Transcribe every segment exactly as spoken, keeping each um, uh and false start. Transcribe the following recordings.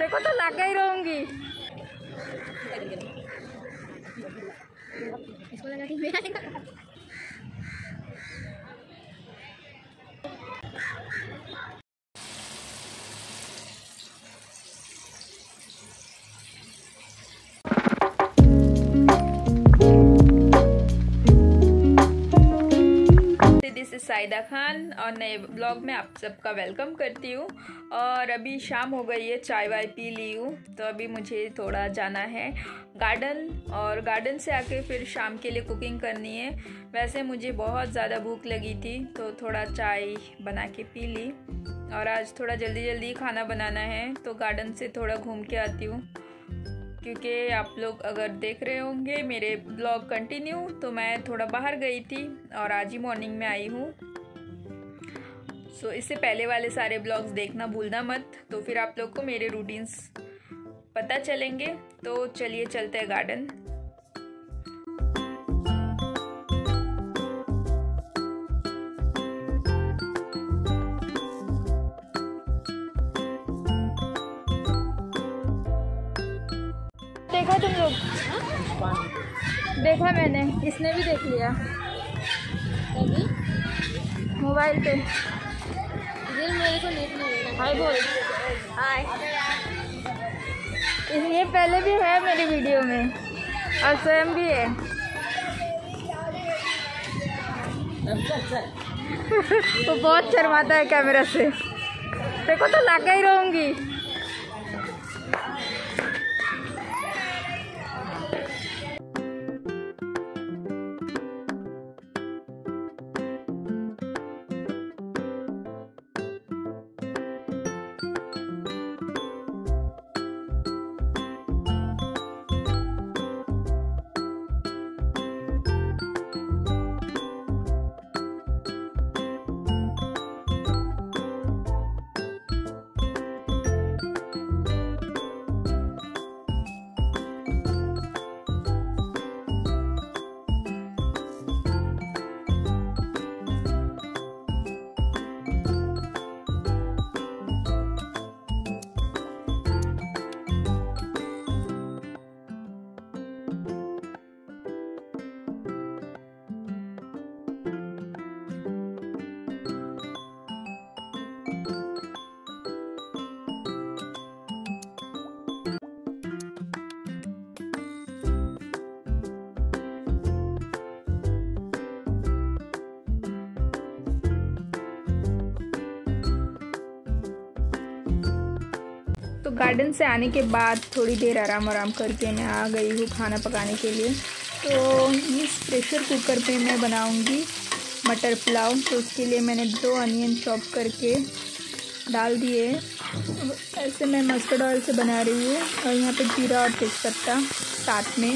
देखो तो लगा ही रहूंगी। इसको लगा के दिस इज साइदा खान और नए ब्लॉग में आप सबका वेलकम करती हूँ। और अभी शाम हो गई है, चाय वाय पी ली हूँ, तो अभी मुझे थोड़ा जाना है गार्डन और गार्डन से आके फिर शाम के लिए कुकिंग करनी है। वैसे मुझे बहुत ज़्यादा भूख लगी थी तो थोड़ा चाय बना के पी ली और आज थोड़ा जल्दी जल्दी खाना बनाना है, तो गार्डन से थोड़ा घूम के आती हूँ। क्योंकि आप लोग अगर देख रहे होंगे मेरे ब्लॉग कंटिन्यू, तो मैं थोड़ा बाहर गई थी और आज ही मॉर्निंग में आई हूँ। सो so, इससे पहले वाले सारे ब्लॉग्स देखना भूलना मत, तो फिर आप लोग को मेरे रूटीन्स पता चलेंगे। तो चलिए चलते हैं गार्डन। देखा तुम लोग? देखा मैंने, इसने भी देख लिया मोबाइल पे। मेरे को नेट नहीं, हाय बोल, हाय। ये पहले भी है मेरी वीडियो में और स्वयं भी है। वो बहुत शर्माता है कैमरा से। देखो तो लगा ही रहूंगी। तो गार्डन से आने के बाद थोड़ी देर आराम आराम करके मैं आ गई हूँ खाना पकाने के लिए। तो इस प्रेशर कुकर पे मैं बनाऊँगी मटर पुलाव। तो उसके लिए मैंने दो अनियन चॉप करके डाल दिए। ऐसे मैं मस्टर्ड ऑयल से बना रही हूँ और यहाँ पे जीरा और तेज़पत्ता साथ में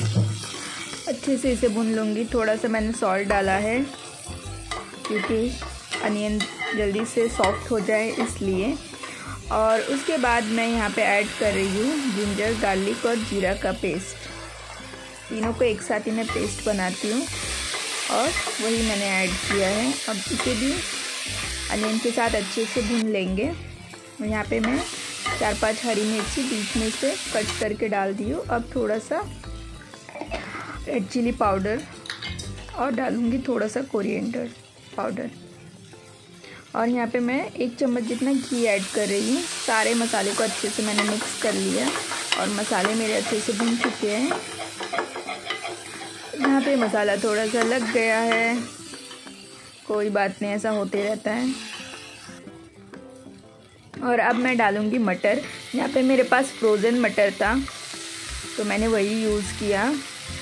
अच्छे से इसे भून लूँगी। थोड़ा सा मैंने सॉल्ट डाला है क्योंकि अनियन जल्दी से सॉफ्ट हो जाए इसलिए। और उसके बाद मैं यहाँ पे ऐड कर रही हूँ जिंजर, गार्लिक और जीरा का पेस्ट। तीनों को एक साथ ही मैं पेस्ट बनाती हूँ और वही मैंने ऐड किया है। अब इसे भी अनियन के साथ अच्छे से भून लेंगे। और यहाँ पे मैं चार पांच हरी मिर्ची बीच में से कट करके डाल दी हूँ। अब थोड़ा सा रेड चिली पाउडर और डालूँगी थोड़ा सा कोरिएंडर पाउडर। और यहाँ पे मैं एक चम्मच जितना घी ऐड कर रही हूँ। सारे मसाले को अच्छे से मैंने मिक्स कर लिया और मसाले मेरे अच्छे से भून चुके हैं। यहाँ पे मसाला थोड़ा सा लग गया है, कोई बात नहीं, ऐसा होते रहता है। और अब मैं डालूँगी मटर। यहाँ पे मेरे पास फ्रोज़न मटर था तो मैंने वही यूज़ किया।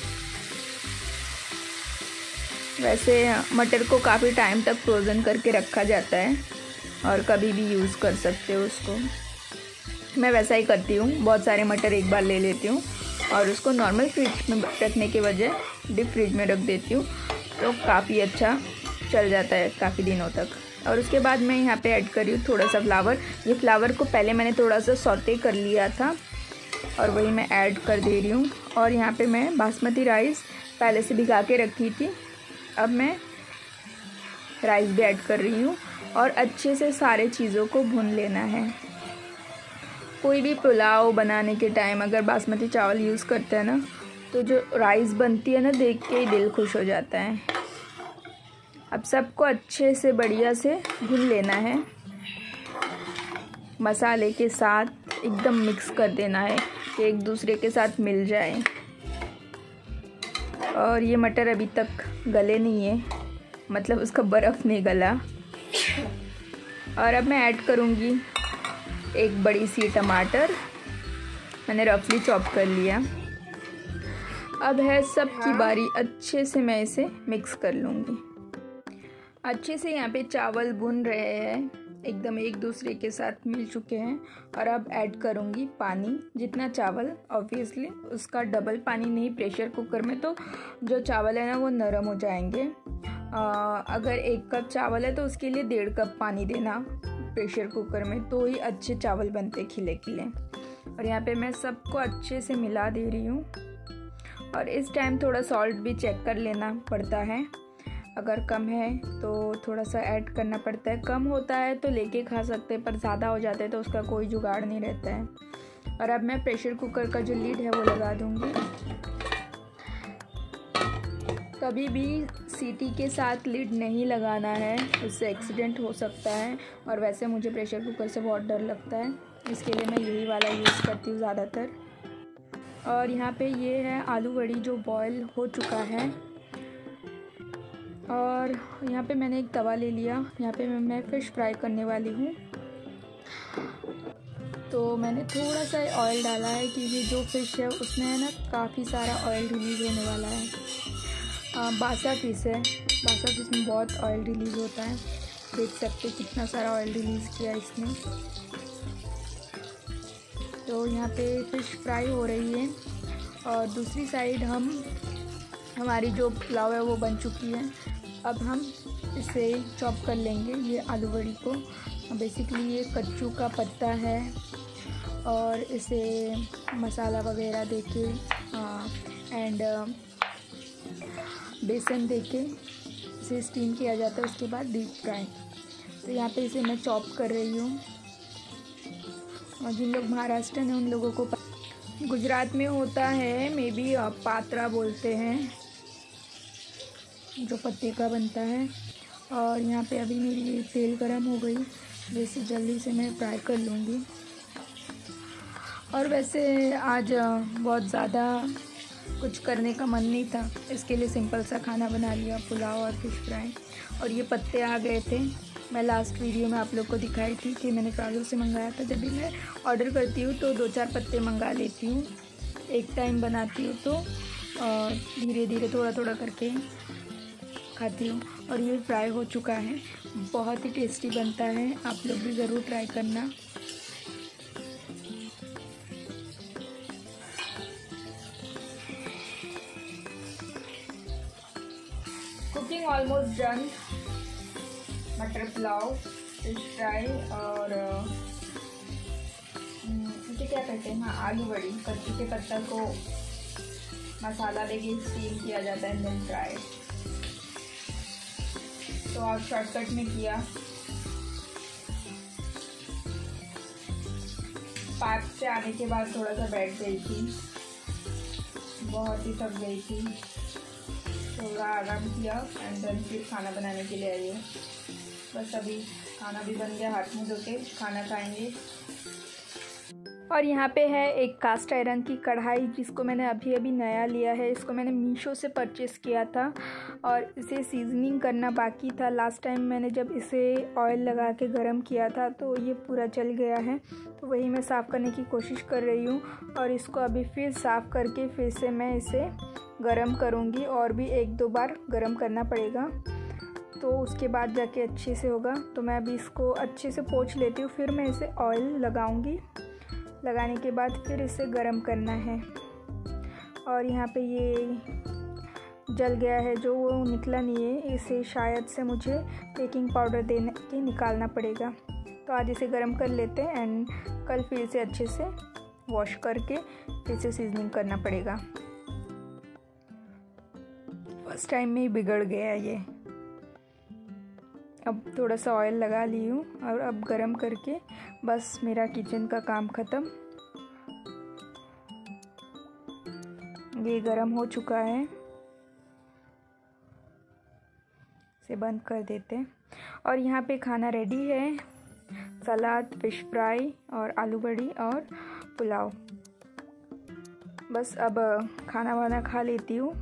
वैसे मटर को काफ़ी टाइम तक फ्रोज़न करके रखा जाता है और कभी भी यूज़ कर सकते हो उसको। मैं वैसा ही करती हूँ, बहुत सारे मटर एक बार ले लेती हूँ और उसको नॉर्मल फ्रिज में रखने के बजाय डीप फ्रिज में रख देती हूँ, तो काफ़ी अच्छा चल जाता है काफ़ी दिनों तक। और उसके बाद मैं यहाँ पे ऐड कर रही हूँ थोड़ा सा फ्लावर। ये फ्लावर को पहले मैंने थोड़ा सा सौते कर लिया था और वही मैं ऐड कर दे रही हूँ। और यहाँ पे मैं बासमती राइस पहले से भिगा के रखी थी, अब मैं राइस भी ऐड कर रही हूँ और अच्छे से सारे चीज़ों को भून लेना है। कोई भी पुलाव बनाने के टाइम अगर बासमती चावल यूज़ करते हैं ना, तो जो राइस बनती है ना, देख के ही दिल खुश हो जाता है। अब सबको अच्छे से बढ़िया से भून लेना है, मसाले के साथ एकदम मिक्स कर देना है कि एक दूसरे के साथ मिल जाए। और ये मटर अभी तक गले नहीं है, मतलब उसका बर्फ़ नहीं गला। और अब मैं ऐड करूँगी एक बड़ी सी टमाटर, मैंने रफली चॉप कर लिया। अब है सबकी बारी, अच्छे से मैं इसे मिक्स कर लूँगी। अच्छे से यहाँ पे चावल भुन रहे हैं, एकदम एक दूसरे के साथ मिल चुके हैं। और अब ऐड करूँगी पानी, जितना चावल ऑब्वियसली उसका डबल पानी नहीं। प्रेशर कुकर में तो जो चावल है ना वो नरम हो जाएंगे। आ, अगर एक कप चावल है तो उसके लिए डेढ़ कप पानी देना प्रेशर कुकर में, तो ही अच्छे चावल बनते खिले खिले। और यहाँ पे मैं सबको अच्छे से मिला दे रही हूँ। और इस टाइम थोड़ा सॉल्ट भी चेक कर लेना पड़ता है, अगर कम है तो थोड़ा सा ऐड करना पड़ता है। कम होता है तो लेके खा सकते हैं, पर ज़्यादा हो जाता है तो उसका कोई जुगाड़ नहीं रहता है। और अब मैं प्रेशर कुकर का जो लीड है वो लगा दूँगी। कभी भी सीटी के साथ लीड नहीं लगाना है, उससे एक्सीडेंट हो सकता है। और वैसे मुझे प्रेशर कुकर से बहुत डर लगता है, इसके लिए मैं यही वाला यूज़ करती हूँ ज़्यादातर। और यहाँ पे ये है आलू वड़ी जो बॉयल हो चुका है। और यहाँ पे मैंने एक तवा ले लिया, यहाँ पे मैं फ़िश फ्राई करने वाली हूँ। तो मैंने थोड़ा सा ऑयल डाला है क्योंकि जो फ़िश है उसमें है ना काफ़ी सारा ऑयल रिलीज़ होने वाला है। आ, बासा फिश है, बासा फिश में बहुत ऑयल रिलीज़ होता है। देख सकते कितना सारा ऑयल रिलीज़ किया इसने। तो यहाँ पे फ़िश फ्राई हो रही है और दूसरी साइड हम हमारी जो पुलाव है वो बन चुकी है। अब हम इसे चॉप कर लेंगे, ये आलू बड़ी को। बेसिकली ये कच्चू का पत्ता है और इसे मसाला वगैरह देके एंड बेसन देके इसे स्टीम किया जाता है, उसके बाद डीप फ्राई। तो यहाँ पे इसे मैं चॉप कर रही हूँ। और जिन लोग महाराष्ट्र हैं उन लोगों को गुजरात में होता है, मे बी पात्रा बोलते हैं, जो पत्ते का बनता है। और यहाँ पे अभी मेरी तेल गरम हो गई, वैसे जल्दी से मैं फ्राई कर लूँगी। और वैसे आज बहुत ज़्यादा कुछ करने का मन नहीं था, इसके लिए सिंपल सा खाना बना लिया, पुलाव और फिश फ्राई। और ये पत्ते आ गए थे, मैं लास्ट वीडियो में आप लोग को दिखाई थी कि मैंने फ्राजो से मंगाया था। जब भी मैं ऑर्डर करती हूँ तो दो चार पत्ते मंगा लेती हूँ, एक टाइम बनाती हूँ तो धीरे धीरे थोड़ा थोड़ा करके खाती हूँ। और ये फ्राई हो चुका है, बहुत ही टेस्टी बनता है, आप लोग भी ज़रूर ट्राई करना। Cooking almost done. मटर पुलाव, फिश फ्राई और इसे क्या कहते हैं, हाँ आलू बड़ी। कच्चू के पत्ता को मसाला देके स्टीम किया जाता है, देन फ्राई। तो आज शॉर्टकट में किया। पार्क से आने के बाद थोड़ा सा बैठ गई थी, बहुत ही थक गई थी, थोड़ा आराम किया एंड देन फिर खाना बनाने के लिए आई हूँ। बस अभी खाना भी बन गया, हाथ मुँह धो के खाना खाएंगे। और यहाँ पे है एक कास्ट आयरन की कढ़ाई, जिसको मैंने अभी अभी नया लिया है। इसको मैंने मीशो से परचेज़ किया था और इसे सीजनिंग करना बाकी था। लास्ट टाइम मैंने जब इसे ऑयल लगा के गरम किया था तो ये पूरा जल गया है, तो वही मैं साफ़ करने की कोशिश कर रही हूँ। और इसको अभी फिर साफ़ करके फिर से मैं इसे गरम करूँगी, और भी एक दो बार गरम करना पड़ेगा, तो उसके बाद जाके अच्छे से होगा। तो मैं अभी इसको अच्छे से पोंछ लेती हूँ, फिर मैं इसे ऑयल लगाऊँगी। लगाने के बाद फिर इसे गरम करना है। और यहाँ पे ये जल गया है, जो वो निकला नहीं है, इसे शायद से मुझे बेकिंग पाउडर देने के निकालना पड़ेगा। तो आज इसे गरम कर लेते हैं एंड कल फिर इसे अच्छे से वॉश करके फिर से सीजनिंग करना पड़ेगा। फर्स्ट टाइम में ही बिगड़ गया ये। अब थोड़ा सा ऑयल लगा ली हूँ और अब गरम करके बस मेरा किचन का काम ख़त्म। ये गरम हो चुका है, इसे बंद कर देते हैं। और यहाँ पे खाना रेडी है, सलाद, फिश फ्राई और आलू बड़ी और पुलाव। बस अब खाना वाना खा लेती हूँ।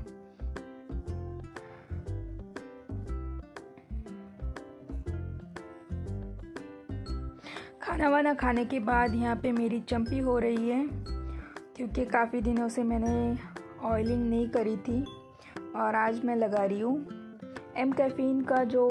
खाना वाना खाने के बाद यहाँ पे मेरी चंपी हो रही है, क्योंकि काफ़ी दिनों से मैंने ऑयलिंग नहीं करी थी और आज मैं लगा रही हूँ। एम कैफ़ीन का जो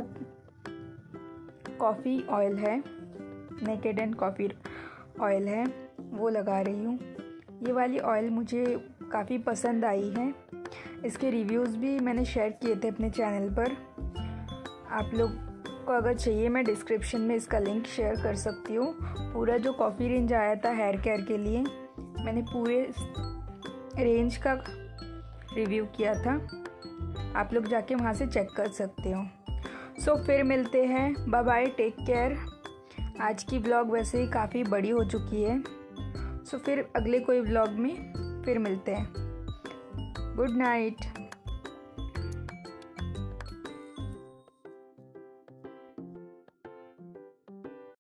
कॉफ़ी ऑयल है, नेकेड एंड कॉफ़ी ऑयल है, वो लगा रही हूँ। ये वाली ऑयल मुझे काफ़ी पसंद आई है। इसके रिव्यूज़ भी मैंने शेयर किए थे अपने चैनल पर। आप लोग को अगर चाहिए मैं डिस्क्रिप्शन में इसका लिंक शेयर कर सकती हूँ। पूरा जो कॉफ़ी रेंज आया था हेयर केयर के लिए, मैंने पूरे रेंज का रिव्यू किया था, आप लोग जाके वहाँ से चेक कर सकते हो। सो so, फिर मिलते हैं। Bye bye, take care. आज की व्लॉग वैसे ही काफ़ी बड़ी हो चुकी है। सो so, फिर अगले कोई व्लॉग में फिर मिलते हैं। Good night.